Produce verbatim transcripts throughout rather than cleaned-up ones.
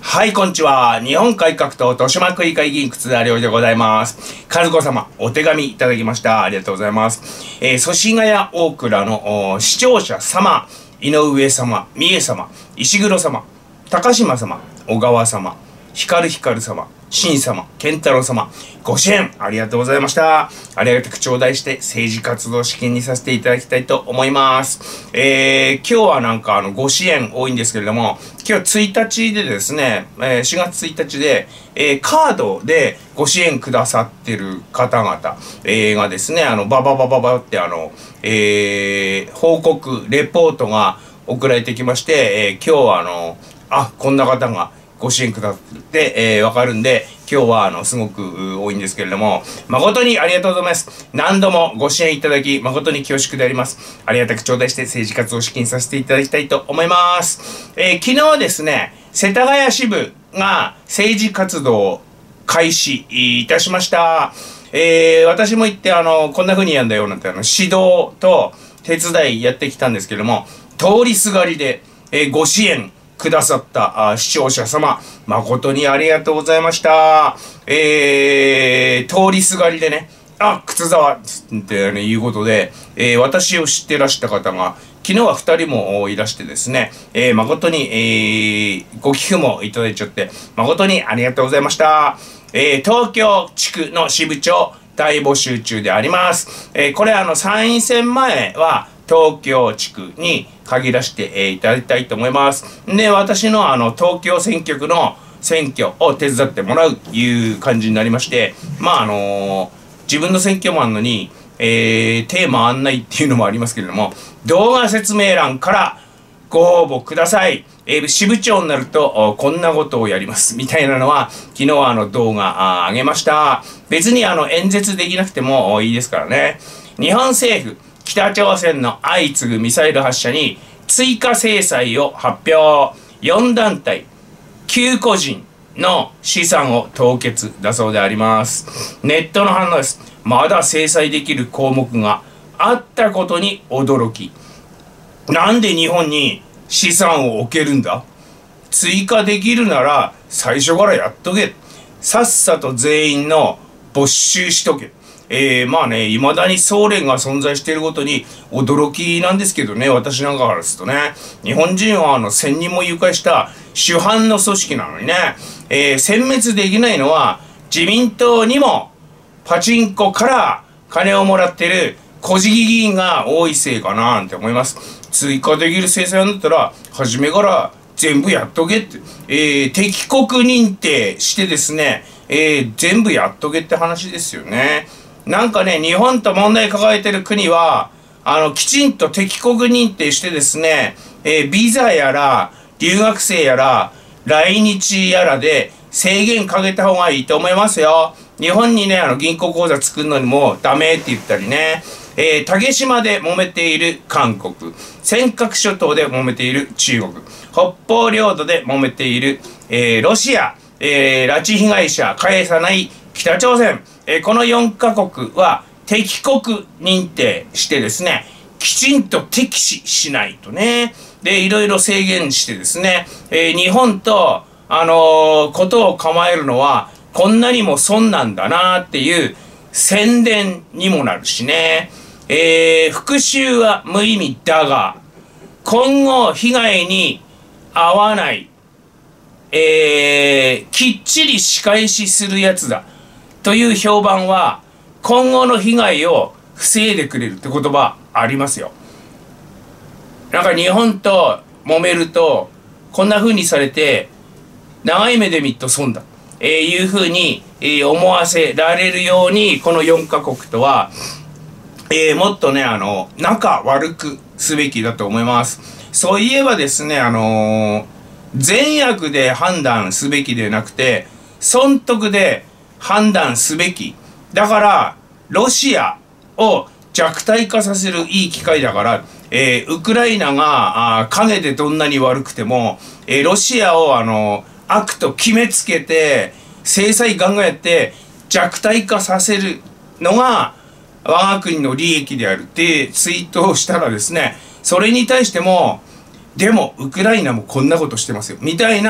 はい、こんにちは。日本改革党豊島区議会議員、楠田良でございます。和子様、お手紙いただきました。ありがとうございます。えー、祖師ヶ谷大倉の視聴者様、井上様、三重様、石黒様、高島様、小川様、光光様、新様、健太郎様、ご支援ありがとうございました。ありがたく頂戴して政治活動資金にさせていただきたいと思います。えー、今日はなんかあのご支援多いんですけれども、今日ついたちでですね、えー、しがつついたちで、えー、カードでご支援くださってる方々、えー、がですね、あの、バババババってあの、えー、報告、レポートが送られてきまして、えー、今日はあの、あ、こんな方がご支援くださって、えー、わかるんで、今日は、あの、すごく多いんですけれども、誠にありがとうございます。何度もご支援いただき、誠に恐縮であります。ありがたく頂戴して政治活動資金させていただきたいと思います。えー、昨日ですね、世田谷支部が政治活動を開始いたしました。えー、私も行って、あの、こんな風にやんだよ、なんて、あの、指導と手伝いやってきたんですけども、通りすがりで、えー、ご支援、くださった視聴者様、誠にありがとうございました。えー、通りすがりでね、あ、靴沢ってね、いうことで、えー、私を知ってらした方が、昨日は二人もいらしてですね、えー、誠に、えー、ご寄付もいただいちゃって、誠にありがとうございました。えー、東京地区の支部長大募集中であります。えー、これあの参院選前は、東京地区に限らせて、えー、いただきたいと思います。で、私のあの、東京選挙区の選挙を手伝ってもらうという感じになりまして、まああのー、自分の選挙もあんのに、えー、テーマ案内っていうのもありますけれども、動画説明欄からご応募ください。えー、支部長になると、こんなことをやります。みたいなのは、昨日はあの動画あ上げました。別にあの演説できなくてもいいですからね。日本政府、北朝鮮の相次ぐミサイル発射に追加制裁を発表。よん団体、きゅう個人の資産を凍結だそうであります。ネットの反応です。まだ制裁できる項目があったことに驚き。なんで日本に資産を置けるんだ？追加できるなら最初からやっとけ。さっさと全員の没収しとけ。えー、まあね、未だにソ連が存在していることに驚きなんですけどね、私なんかからするとね、日本人はあの千人も誘拐した主犯の組織なのにね、えー、殲滅できないのは自民党にもパチンコから金をもらってる小じ議員が多いせいかななんて思います。追加できる制裁なんだったら、初めから全部やっとけって、えー、敵国認定してですね、えー、全部やっとけって話ですよね。なんかね、日本と問題抱えてる国は、あの、きちんと敵国認定してですね、えー、ビザやら、留学生やら、来日やらで制限かけた方がいいと思いますよ。日本にね、あの、銀行口座作るのにもダメって言ったりね、えー、竹島で揉めている韓国、尖閣諸島で揉めている中国、北方領土で揉めている、えー、ロシア、えー、拉致被害者返さない北朝鮮、えー、このよんカ国は敵国認定してですね、きちんと敵視しないとね。で、いろいろ制限してですね、えー、日本と、あのー、ことを構えるのは、こんなにも損なんだなっていう宣伝にもなるしね。えー、復讐は無意味だが、今後被害に遭わない、えー、きっちり仕返しするやつだ。という評判は、今後の被害を防いでくれるって言葉ありますよ。なんか日本と揉めると、こんな風にされて、長い目で見っと損だ。えー、いう風に、えー、思わせられるように、このよんカ国とは、えー、もっとね、あの、仲悪くすべきだと思います。そういえばですね、あのー、善悪で判断すべきでなくて、損得で判断すべき。だから、ロシアを弱体化させるいい機会だから、えー、ウクライナが、あ影でどんなに悪くても、えー、ロシアをあの、悪と決めつけて、制裁ガンガンやって、弱体化させるのが、我が国の利益であるってツイートをしたらですね、それに対しても、でも、ウクライナもこんなことしてますよ。みたいな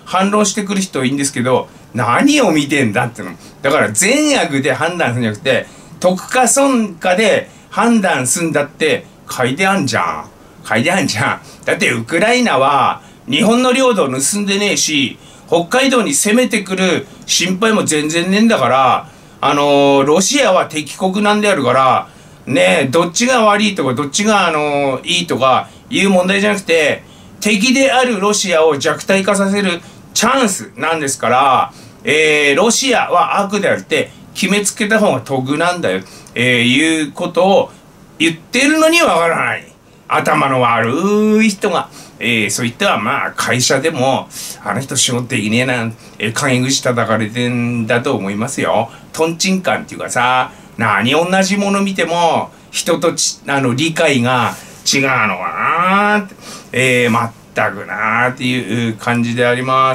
反論してくる人いいんですけど、何を見てんだっての。だから善悪で判断するんじゃなくて、得か損かで判断すんだって書いてあんじゃん。書いてあんじゃん。だってウクライナは日本の領土を盗んでねえし、北海道に攻めてくる心配も全然ねえんだから、あのー、ロシアは敵国なんであるから、ねえ、どっちが悪いとか、どっちが、あのー、いいとかいう問題じゃなくて、敵であるロシアを弱体化させるチャンスなんですから、えー、ロシアは悪であるって決めつけた方が得なんだよ、えー、いうことを言ってるのにわからない。頭の悪い人が、えー、そういったまあ会社でも、あの人仕事できねえな、えー、陰口叩かれてんだと思いますよ。トンチンカンっていうかさ、何同じもの見ても、人とち、あの、理解が違うのかなーって、えー、まったくなーっていう感じであります。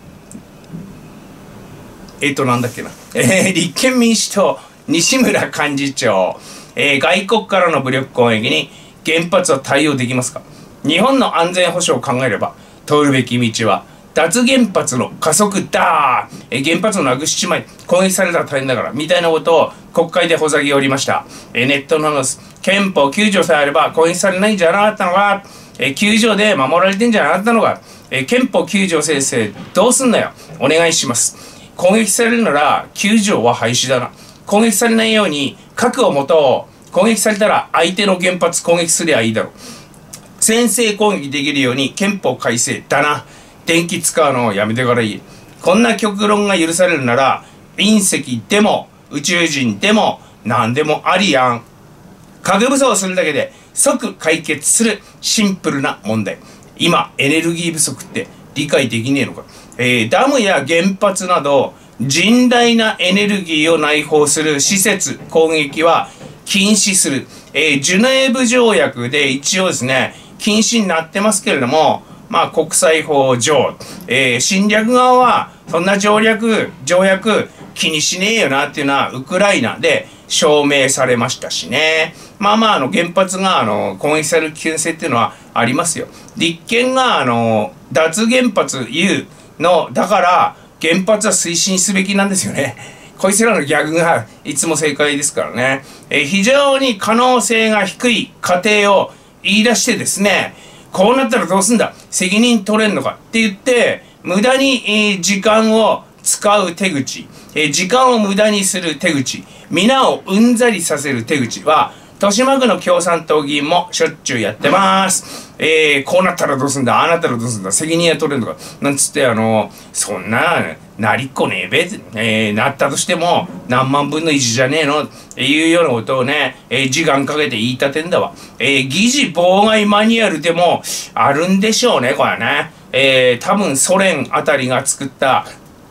えっと、なんだっけな。えー、立憲民主党、西村幹事長、えー、外国からの武力攻撃に原発は対応できますか？日本の安全保障を考えれば、通るべき道は、脱原発の加速だー、えー、原発をなくしちまい、攻撃されたら大変だから、みたいなことを国会でほざきおりました。えー、ネットの話、憲法きゅう条さえあれば攻撃されないんじゃなかったのか、えー、きゅう条で守られてんじゃなかったのか、えー、憲法きゅう条先生、どうすんだよ。お願いします。攻撃されるならきゅう条は廃止だな。攻撃されないように核を持とう。攻撃されたら相手の原発攻撃すりゃいいだろう。先制攻撃できるように憲法改正だな。電気使うのをやめてからいい。こんな極論が許されるなら隕石でも宇宙人でも何でもありやん。核武装するだけで即解決するシンプルな問題。今エネルギー不足って理解できねえのか。えー、ダムや原発など甚大なエネルギーを内包する施設攻撃は禁止する。えー、ジュネーブ条約で一応ですね、禁止になってますけれども、まあ国際法上、えー、侵略側はそんな条約、条約気にしねえよなっていうのはウクライナで証明されましたしね。まあまああの原発があの攻撃される危険性っていうのはありますよ。立憲があの脱原発言うのだから原発は推進すべきなんですよね。こいつらのギャグがいつも正解ですからね。えー、非常に可能性が低い過程を言い出してですね、こうなったらどうすんだ、責任取れんのかって言って無駄に、えー、時間を使う手口、えー、時間を無駄にする手口、皆をうんざりさせる手口は豊島区の共産党議員もしょっちゅうやってます。えー、こうなったらどうすんだ、ああなったらどうすんだ、責任は取れるのか、なんつって、あの、そんな、なりっこねえべ、えー、なったとしても、何万分のいちじゃねえの、っていうようなことをね、えー、時間かけて言い立てんだわ。えー、議事妨害マニュアルでもあるんでしょうね、これね。えー、多分ソ連あたりが作った、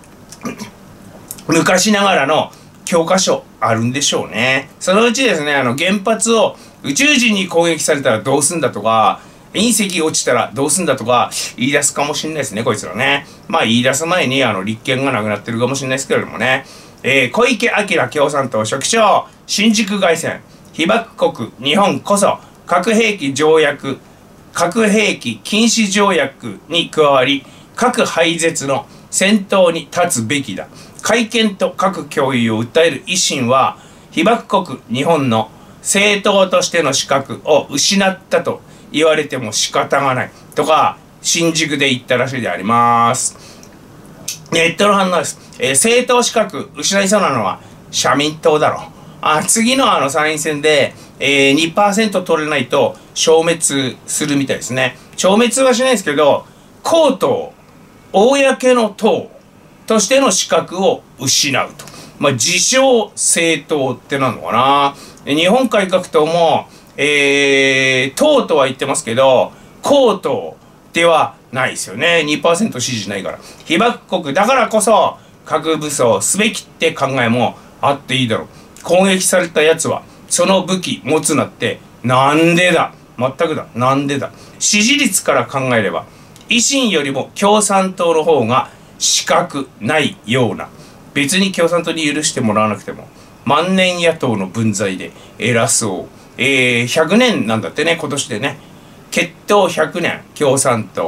昔ながらの教科書あるんでしょうね。そのうちですね、あの原発を宇宙人に攻撃されたらどうすんだとか、隕石落ちたらどうすんだとか言い出すかもしれないですね、こいつらね。まあ言い出す前にあの立憲がなくなってるかもしれないですけれどもね。えー、小池晃共産党書記長、新宿凱旋、被爆国日本こそ核兵器条約、核兵器禁止条約に加わり、核廃絶の先頭に立つべきだ。改憲と核共有を訴える維新は、被爆国日本の政党としての資格を失ったと言われても仕方がないとか新宿で言ったらしいであります。ネットの反応です。えー、政党資格失いそうなのは社民党だろう。あ、次のあの参院選で、えー、にパーセント 取れないと消滅するみたいですね。消滅はしないですけど、公党、公の党としての資格を失うと。まあ、自称政党ってなのかな。日本改革党も、えー、党とは言ってますけど、公党ではないですよね。にパーセント 支持ないから。被爆国だからこそ、核武装すべきって考えもあっていいだろう。攻撃された奴は、その武器持つなって、なんでだ、全くだ、なんでだ。支持率から考えれば、維新よりも共産党の方が資格ないような。別に共産党に許してもらわなくても、万年野党の分際で偉そう。えー、ひゃくねんなんだってね、今年でね。結党ひゃくねん共産党。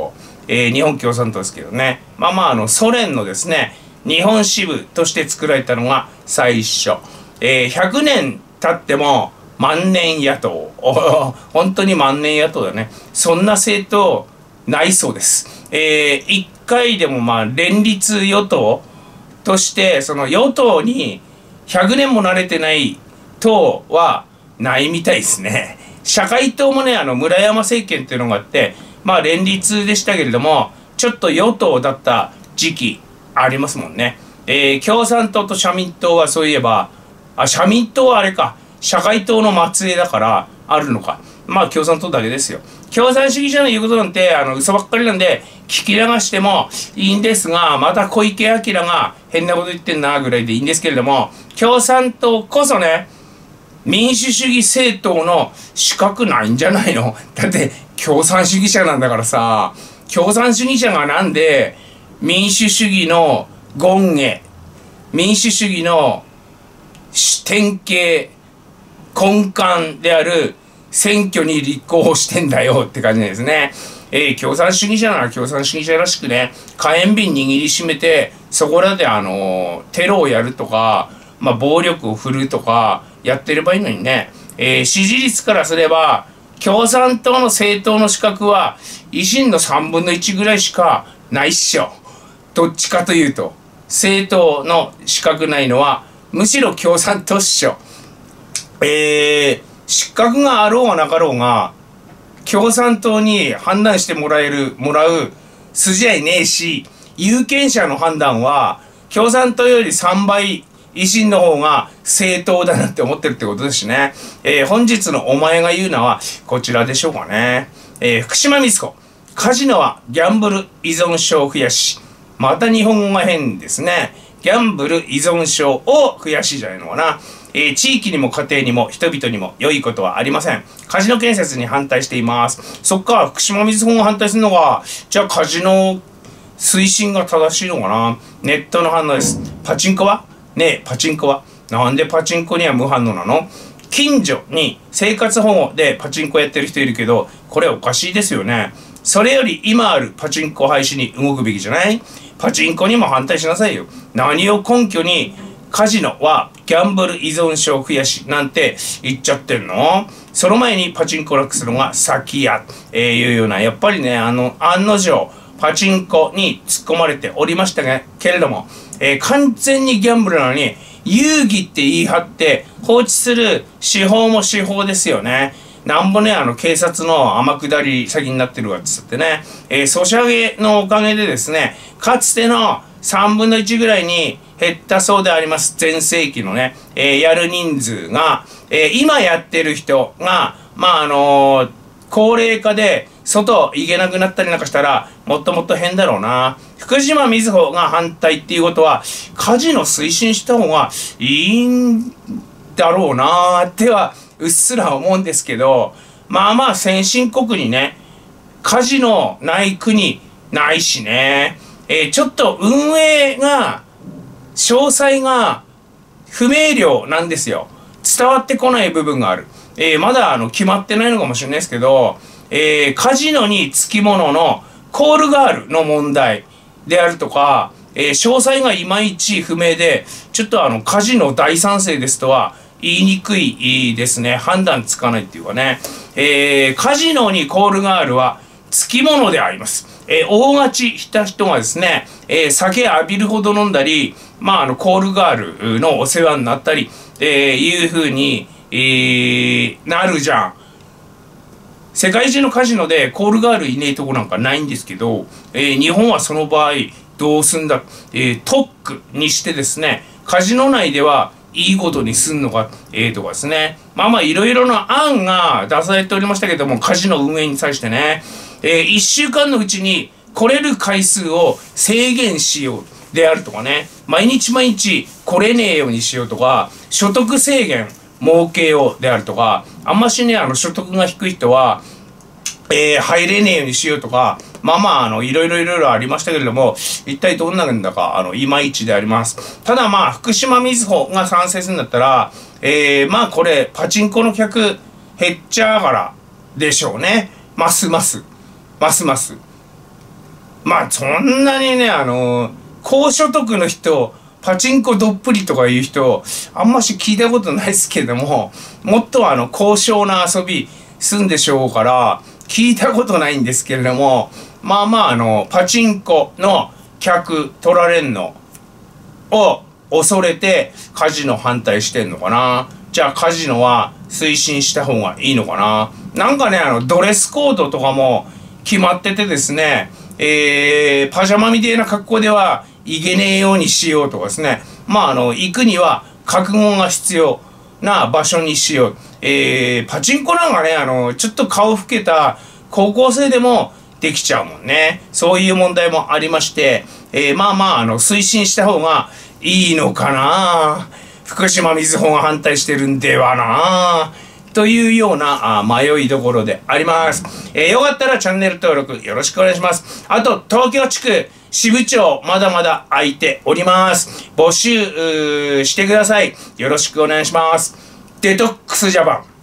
えー、日本共産党ですけどね。まあまあ、あの、ソ連のですね、日本支部として作られたのが最初。えー、ひゃくねん経っても万年野党。本当に万年野党だね。そんな政党ないそうです。えー、一回でもまあ連立与党として、その与党にひゃくねんも慣れてない党はないみたいですね。社会党もね、あの村山政権っていうのがあって、まあ連立でしたけれども、ちょっと与党だった時期ありますもんね。えー、共産党と社民党はそういえば、あ、社民党はあれか、社会党の末裔だからあるのか。まあ共産党だけですよ。共産主義者の言うことなんて、あの、嘘ばっかりなんで、聞き流してもいいんですが、また小池晃が変なこと言ってんな、ぐらいでいいんですけれども、共産党こそね、民主主義政党の資格ないんじゃないの？だって、共産主義者なんだからさ、共産主義者がなんで、民主主義の権下、民主主義の典型、根幹である選挙に立候補してんだよって感じですね。えー、共産主義者なら共産主義者らしくね、火炎瓶握りしめて、そこらであのー、テロをやるとか、まあ、暴力を振るうとか、やってればいいのにね。えー、支持率からすれば、共産党の政党の資格は、維新のさんぶんのいちぐらいしかないっしょ。どっちかというと、政党の資格ないのは、むしろ共産党っしょ。えー、失格があろうがなかろうが、共産党に判断してもらえる、もらう筋合いねえし、有権者の判断は、共産党よりさんばい、維新の方が正当だなって思ってるってことですしね。えー、本日のお前が言うのはこちらでしょうかね。えー、福島みずほ。カジノはギャンブル依存症を増やし。また日本語が変ですね。ギャンブル依存症を増やしじゃないのかな。えー、地域にも家庭にも人々にも良いことはありません。カジノ建設に反対しています。そっか、福島みずほが反対するのが、じゃあカジノ推進が正しいのかな。ネットの反応です。パチンコはねえ、パチンコはなんでパチンコには無反応なの？近所に生活保護でパチンコやってる人いるけど、これおかしいですよね。それより今あるパチンコ廃止に動くべきじゃない？パチンコにも反対しなさいよ。何を根拠にカジノはギャンブル依存症増やしなんて言っちゃってんの？その前にパチンコなくすのが先や、えー、いうような、やっぱりね、あの、案の定、パチンコに突っ込まれておりましたけれども、えー、完全にギャンブルなのに遊戯って言い張って放置する手法も手法ですよね。なんぼね、あの警察の天下り先になってるわっつってね、えー、ソシャゲのおかげでですね、かつてのさんぶんのいちぐらいに減ったそうであります。全盛期のね、えー、やる人数が、えー、今やってる人が、まああのー、高齢化で外行けなくなったりなんかしたらもっともっと変だろうな。福島みずほが反対っていうことはカジノ推進した方がいいんだろうなーってはうっすら思うんですけど、まあまあ先進国にねカジノない国ないしね、えー、ちょっと運営が詳細が不明瞭なんですよ。伝わってこない部分がある。えー、まだあの決まってないのかもしれないですけど、えー、カジノにつきもののコールガールの問題であるとか、えー、詳細がいまいち不明で、ちょっとあのカジノ大賛成ですとは言いにくいですね。判断つかないっていうかね。えー、カジノにコールガールはつきものであります。えー、大勝ちした人がですね、えー、酒浴びるほど飲んだり、まああのコールガールのお世話になったり、えー、いうふうに、えー、なるじゃん。世界中のカジノでコールガールいねえとこなんかないんですけど、えー、日本はその場合どうすんだ、えー、特区にしてですね、カジノ内ではいいことにすんのか、えー、とかですね、まあまあいろいろな案が出されておりましたけども、カジノ運営に際してね、えー、いっしゅうかんのうちに来れる回数を制限しようであるとかね、毎日毎日来れねえようにしようとか、所得制限設けようであるとか、あんましね、あの所得が低い人は、えー、入れねえようにしようとか、まあまあ、あの、いろいろいろいろありましたけれども、一体どんなんだか、あの、いまいちであります。ただまあ、福島みずほが賛成するんだったら、えー、まあこれ、パチンコの客減っちゃうからでしょうね。ますます。ますます。 まあそんなにね、あの、高所得の人、パチンコどっぷりとかいう人、あんまし聞いたことないですけども、もっとあの、高尚な遊びすんでしょうから、聞いたことないんですけれども、まあまああの、パチンコの客取られんのを恐れてカジノ反対してんのかな。じゃあカジノは推進した方がいいのかな。なんかね、あの、ドレスコードとかも決まっててですね、えー、パジャマみたいな格好ではいけねえようにしようとかですね。まあ、あの、行くには覚悟が必要な場所にしよう。えー、パチンコなんかね、あの、ちょっと顔老けた高校生でもできちゃうもんね。そういう問題もありまして、えー、まあまあ、あの、推進した方がいいのかな。福島みずほが反対してるんではな。というようなあ迷いどころであります。えー、よかったらチャンネル登録よろしくお願いします。あと、東京地区支部長まだまだ空いております。募集してください。よろしくお願いします。デトックスジャパン。